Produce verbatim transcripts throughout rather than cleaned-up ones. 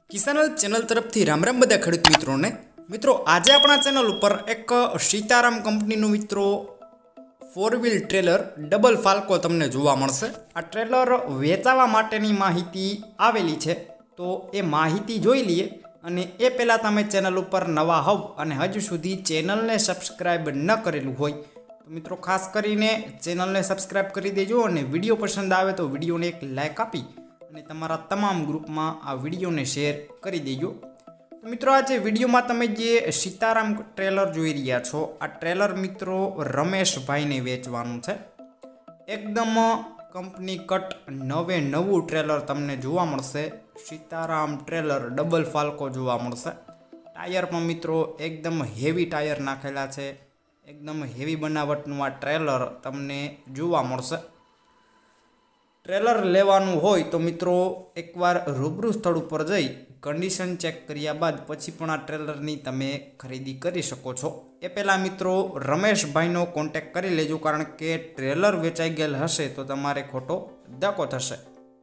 કિસાન channel તરફથી રામ રામ બધા ખેડૂત મિત્રોને મિત્રો આજે આપણા ચેનલ ઉપર એક સીતારામ કંપનીનું મિત્રો ફોર વ્હીલ ટ્રેલર ડબલ ફાલ્કો તમને જોવા મળશે। આ ટ્રેલર વેચાવા માટેની માહિતી આવેલી છે, તો એ માહિતી જોઈ લઈએ। અને એ પહેલાં તમે ચેનલ ઉપર નવા હોવ અને હજુ સુધી ચેનલને સબસ્ક્રાઈબ ન કરેલું હોય તો મિત્રો ખાસ કરીને ચેનલને સબસ્ક્રાઈબ કરી દેજો અને વિડીયો પસંદ આવે તો વિડીયોને એક લાઇક આપી અને તમારા તમામ ગ્રુપમાં આ વિડીયોને શેર કરી દેજો। તો મિત્રો આજે વિડીયોમાં તમે જે સીતારામ ટ્રેલર જોઈ રહ્યા છો, આ ટ્રેલર મિત્રો રમેશભાઈને વેચવાનું છે। એકદમ કંપની કટ નવે નવું ટ્રેલર તમને જોવા મળશે। સીતારામ ટ્રેલર ડબલ ફાલ્કો જોવા મળશે। ટાયર પણ મિત્રો એકદમ હેવી ટાયર નાખેલા છે, એકદમ હેવી બનાવટનું આ ટ્રેલર તમને જોવા મળશે। ટ્રેલર લેવાનું હોય તો મિત્રો એકવાર રૂબરૂ સ્થળ ઉપર જઈ કન્ડિશન ચેક કર્યા બાદ પછી પણ આ ટ્રેલરની તમે ખરીદી કરી શકો છો। એ પહેલાં મિત્રો રમેશભાઈનો કોન્ટેક કરી લેજો, કારણ કે ટ્રેલર વેચાઈ ગયેલ હશે તો તમારે ખોટો ધક્કો થશે।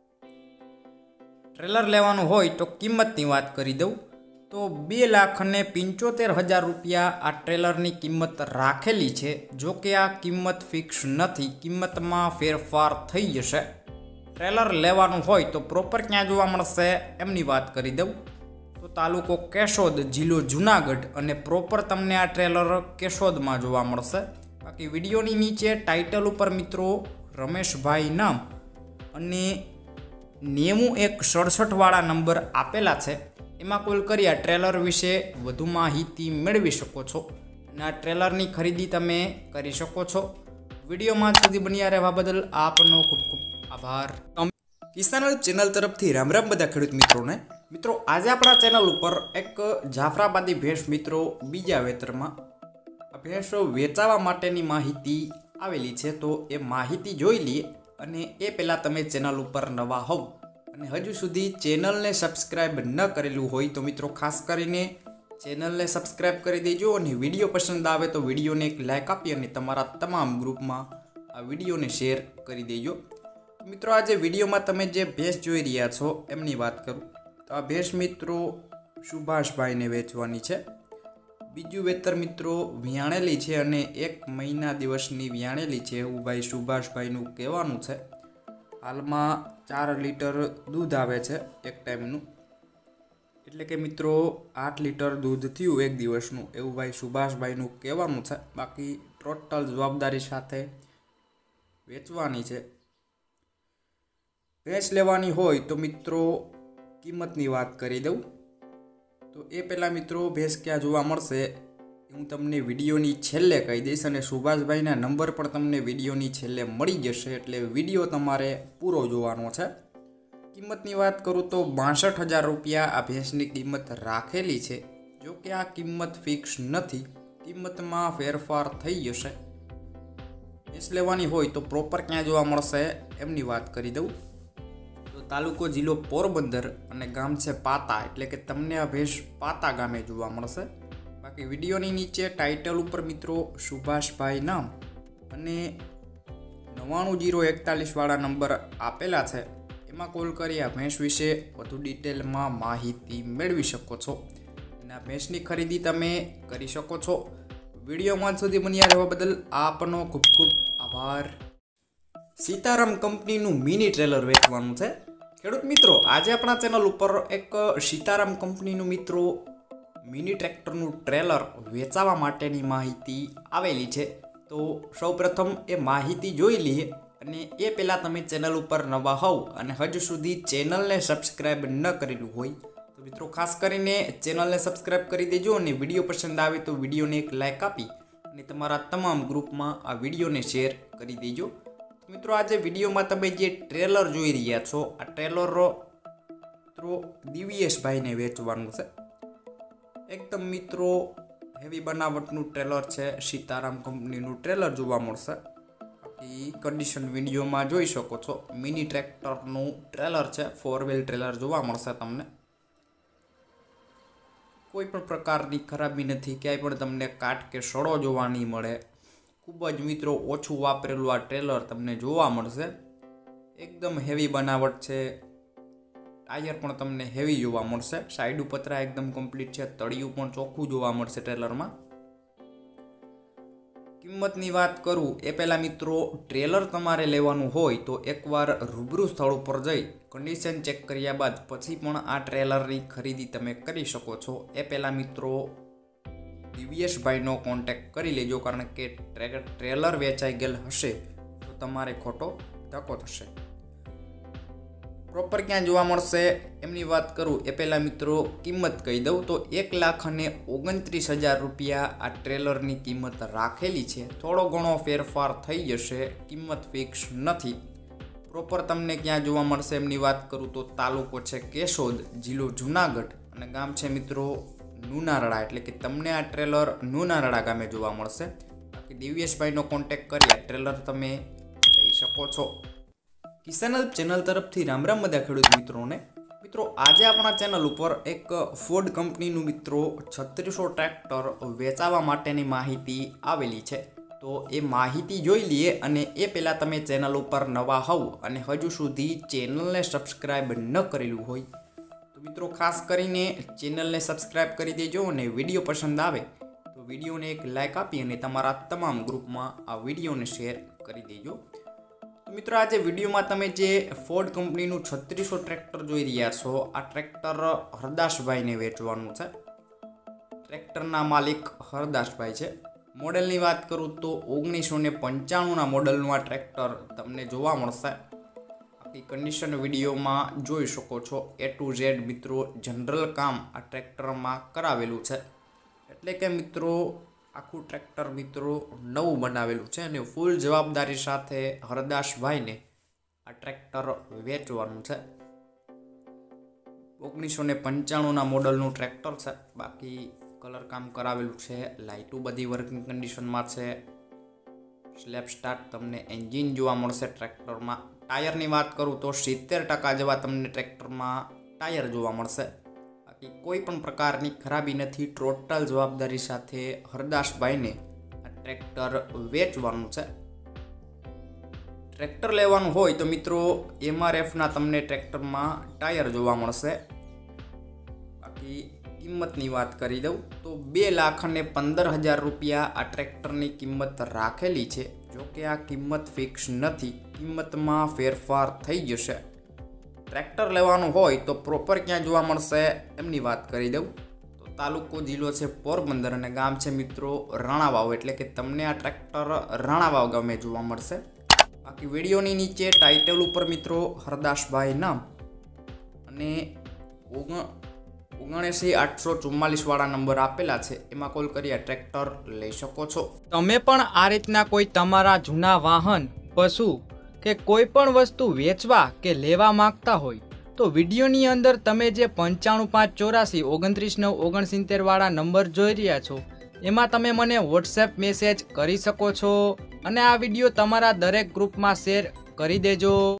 ટ્રેલર લેવાનું હોય તો કિંમતની વાત કરી દઉં તો બે લાખ અને પંચોતેર હજાર રૂપિયા આ ટ્રેલરની કિંમત રાખેલી છે। જો કે આ કિંમત ફિક્સ નથી, કિંમતમાં ફેરફાર થઈ જશે। ટ્રેલર લેવાનું હોય તો પ્રોપર ક્યાં જોવા મળશે એમની વાત કરી દઉં તો તાલુકો કેશોદ, જિલ્લો જુનાગઢ, અને પ્રોપર તમને આ ટ્રેલર કેશોદમાં જોવા મળશે। બાકી વિડીયોની નીચે ટાઇટલ ઉપર મિત્રો રમેશભાઈ નામ અને નેવું એક સડસઠ વાળા નંબર આપેલા છે, એમાં કોલ કરી આ ટ્રેલર વિશે વધુ માહિતી મેળવી શકો છો અને આ ટ્રેલરની ખરીદી તમે કરી શકો છો। વિડીયોમાં સુધી બન્યા રહેવા બદલ આપનો ખૂબ ખૂબ આભાર। કિસાન ચેનલ તરફથી રામ રામ બધા ખેડૂત મિત્રોને મિત્રો આજે આપણા ચેનલ ઉપર એક જાફરાબાદી ભેંસ મિત્રો બીજા વેતરમાં આ ભેંસ વેચાવા માટેની માહિતી આવેલી છે, તો એ માહિતી જોઈ લઈએ। અને એ પહેલાં તમે ચેનલ ઉપર નવા હોવ અને હજુ સુધી ચેનલને સબસ્ક્રાઈબ ન કરેલું હોય તો મિત્રો ખાસ કરીને ચેનલને સબસ્ક્રાઈબ કરી દેજો અને વિડીયો પસંદ આવે તો વિડીયોને એક લાઇક આપી અને તમારા તમામ ગ્રુપમાં આ વિડીયોને શેર કરી દેજો। મિત્રો આજે વિડીયોમાં તમે જે ભેંસ જોઈ રહ્યા છો એમની વાત કરું તો આ ભેંસ મિત્રો સુભાષભાઈને વેચવાની છે। બીજું વેતર મિત્રો વિયાણેલી છે અને એક મહિના દિવસની વિયાણેલી છે એવું ભાઈ સુભાષભાઈનું કહેવાનું છે। હાલમાં ચાર લીટર દૂધ આવે છે એક ટાઈમનું, એટલે કે મિત્રો આઠ લીટર દૂધ થયું એક દિવસનું એવું ભાઈ સુભાષભાઈનું કહેવાનું છે। બાકી ટોટલ જવાબદારી સાથે વેચવાની છે। ભેંસ લેવાની હોય તો મિત્રો કિંમતની વાત કરી દઉં તો એ પહેલાં મિત્રો ભેંસ ક્યાં જોવા મળશે હું તમને વિડીયોની છેલ્લે કહી દઈશ અને સુભાષભાઈના નંબર પણ તમને વિડીયોની છેલ્લે મળી જશે, એટલે વિડીયો તમારે પૂરો જોવાનો છે। કિંમતની વાત કરું તો બાસઠ હજાર રૂપિયા આ ભેંસની કિંમત રાખેલી છે। જો કે આ કિંમત ફિક્સ નથી, કિંમતમાં ફેરફાર થઈ જશે। ભેંસ લેવાની હોય તો પ્રોપર ક્યાં જોવા મળશે એમની વાત કરી દઉં તો તાલુકો જિલ્લો પોરબંદર અને ગામ છે પાતા, એટલે કે તમને આ ભેંસ પાતા ગામે જોવા મળશે। બાકી વિડીયોની નીચે ટાઇટલ ઉપર મિત્રો સુભાષભાઈ નામ અને નવ્વાણું જીરો એકતાલીસ વાળા નંબર આપેલા છે, એમાં કોલ કરી આ ભેંસ વિશે વધુ ડિટેલમાં માહિતી મેળવી શકો છો અને આ ભેંસની ખરીદી તમે કરી શકો છો। વિડીયોમાં સુધી બન્યા રહેવા બદલ આપનો ખૂબ ખૂબ આભાર। સીતારામ કંપનીનું મિની ટ્રેલર વેચવાનું છે ખેડૂત મિત્રો। આજે આપણા ચેનલ ઉપર એક સીતારામ કંપનીનું મિત્રો મિની ટ્રેક્ટરનું ટ્રેલર વેચાવા માટેની માહિતી આવેલી છે, તો સૌપ્રથમ એ માહિતી જોઈ લઈએ। અને એ પહેલાં તમે ચેનલ ઉપર નવા હોવ અને હજુ સુધી ચેનલને સબસ્ક્રાઈબ ન કરેલું હોય તો મિત્રો ખાસ કરીને ચેનલને સબસ્ક્રાઈબ કરી દેજો અને વિડીયો પસંદ આવે તો વિડીયોને એક લાઇક આપી અને તમારા તમામ ગ્રુપમાં આ વિડીયોને શેર કરી દેજો। મિત્રો આજે વિડીયોમાં તમે જે ટ્રેલર જોઈ રહ્યા છો આ ટ્રેલર મિત્રો દિવ્યેશભાઈને વેચવાનું છે। એકદમ મિત્રો હેવી બનાવટનું ટ્રેલર છે, સીતારામ કંપનીનું ટ્રેલર જોવા મળશે। બાકી કન્ડિશન વિડીયોમાં જોઈ શકો છો, મિની ટ્રેક્ટરનું ટ્રેલર છે, ફોર વ્હીલ ટ્રેલર જોવા મળશે તમને। કોઈ પણ પ્રકારની ખરાબી નથી, ક્યાંય પણ તમને કાટ કે સડો જોવા નહીં મળે। ખૂબ જ મિત્રો ઓછું વાપરેલું આ ટ્રેલર તમને જોવા મળશે। એકદમ હેવી બનાવટ છે, ટાયર પણ તમને હેવી જોવા મળશે। સાઈડ પતરા એકદમ કમ્પ્લીટ છે, તળિયું પણ ચોખ્ખું જોવા મળશે ટ્રેલરમાં। કિંમતની વાત કરું એ પહેલાં મિત્રો, ટ્રેલર તમારે લેવાનું હોય તો એકવાર રૂબરૂ સ્થળ ઉપર જઈ કન્ડિશન ચેક કર્યા બાદ પછી પણ આ ટ્રેલરની ખરીદી તમે કરી શકો છો। એ પહેલાં મિત્રો દિવ્યેશભાઈનો કોન્ટેક્ટ કરી લેજો, કારણ કે ટ્રેલર વેચાઈ ગયેલ હશે તો તમારે ખોટો ધક્કો થશે। પ્રોપર ક્યાં જોવા મળશે એમની વાત કરું એ પહેલાં મિત્રો કિંમત કહી દઉં તો એક લાખ અને ઓગણત્રીસ હજાર રૂપિયા આ ટ્રેલરની કિંમત રાખેલી છે। થોડો ઘણો ફેરફાર થઈ જશે, કિંમત ફિક્સ નથી। પ્રોપર તમને ક્યાં જોવા મળશે એમની વાત કરું તો તાલુકો છે કેશોદ, જિલ્લો જુનાગઢ અને ગામ છે મિત્રો નુનારડા, એટલે કે તમને આ ટ્રેલર નુનારડા ગામે જોવા મળશે। બાકી દિવ્યેશભાઈનો કોન્ટેક્ટ કરી આ ટ્રેલર તમે લઈ શકો છો। કિસાન હેલ્પ ચેનલ તરફથી રામ રામ બધા ખેડૂત મિત્રોને। મિત્રો આજે આપણા ચેનલ ઉપર એક ફોર્ડ કંપનીનું મિત્રો છત્રીસો ટ્રેક્ટર વેચાવા માટેની માહિતી આવેલી છે, તો એ માહિતી જોઈ લઈએ। અને એ પહેલાં તમે ચેનલ ઉપર નવા હોવ અને હજુ સુધી ચેનલને સબસ્ક્રાઈબ ન કરેલું હોય તો મિત્રો ખાસ કરીને ચેનલને સબસ્ક્રાઈબ કરી દેજો, અને વિડીયો પસંદ આવે તો વિડીયોને એક લાઇક આપી અને તમારા તમામ ગ્રુપમાં આ વિડીયોને શેર કરી દેજો। મિત્રો આજે વિડીયોમાં તમે જે ફોર્ડ કંપનીનું છત્રીસો ટ્રેક્ટર જોઈ રહ્યા છો, આ ટ્રેક્ટર હરદાસભાઈને વેચવાનું છે। ટ્રેક્ટરના માલિક હરદાસભાઈ છે। મોડેલની વાત કરું તો ઓગણીસો ને પંચાણુંના મોડલનું આ ટ્રેક્ટર તમને જોવા મળશે। આખી કન્ડિશન વિડીયોમાં જોઈ શકો છો। એ ટુ ઝેડ મિત્રો જનરલ કામ આ ટ્રેક્ટરમાં કરાવેલું છે, એટલે કે મિત્રો આખું ટ્રેક્ટર મિત્રો નવું બનાવેલું છે અને ફૂલ જવાબદારી સાથે હરદાસભાઈને આ ટ્રેક્ટર વેચવાનું છે। ઓગણીસો ને પંચાણુંના મોડલનું ટ્રેક્ટર છે, બાકી કલર કામ કરાવેલું છે, લાઇટું બધી વર્કિંગ કન્ડિશનમાં છે। સ્લેપ સ્ટાર્ટ તમને એન્જિન જોવા મળશે ટ્રેક્ટરમાં। ટાયરની વાત કરું તો સિત્તેર ટકા જેવા તમને ટ્રેક્ટરમાં ટાયર જોવા મળશે। કોઈ પણ પ્રકારની ખરાબી નથી, ટોટલ જવાબદારી સાથે હરદાસભાઈને આ ટ્રેક્ટર વેચવાનું છે। ટ્રેક્ટર લેવાનું હોય તો મિત્રો એમઆરએફના તમને ટ્રેક્ટરમાં ટાયર જોવા મળશે। બાકી કિંમતની વાત કરી દઉં તો બે લાખ અને પંદર હજાર રૂપિયા આ ટ્રેક્ટરની કિંમત રાખેલી છે। જો કે આ કિંમત ફિક્સ નથી, કિંમતમાં ફેરફાર થઈ જશે। ટ્રેક્ટર લેવાનું હોય તો પ્રોપર ક્યાં જોવા મળશે એમની વાત કરી દઉં તો તાલુકો જિલ્લો છે પોરબંદર અને ગામ છે મિત્રો રાણાવાવ, એટલે કે તમને આ ટ્રેક્ટર રાણાવાવ ગામે જોવા મળશે। બાકી વિડીયોની નીચે ટાઇટલ ઉપર મિત્રો હરદાસભાઈ નામ અને ઓગણ ઓગણએંસી આઠસો ચુમ્માલીસ વાળા નંબર આપેલા છે, એમાં કોલ કરી આ ટ્રેક્ટર લઈ શકો છો। તમે પણ આ રીતના કોઈ તમારા જૂના વાહન, પશુ કે કોઈ પણ વસ્તુ વેચવા કે લેવા માંગતા હોય તો વિડીયોની અંદર તમે જે પંચાણું પાંચ ચોરાસી ઓગણત્રીસ નવ ઓગણસિત્તેર વાળા નંબર જોઈ રહ્યા છો એમાં તમે મને વોટ્સએપ મેસેજ કરી શકો છો, અને આ વિડીયો તમારા દરેક ગ્રુપમાં શેર કરી દેજો।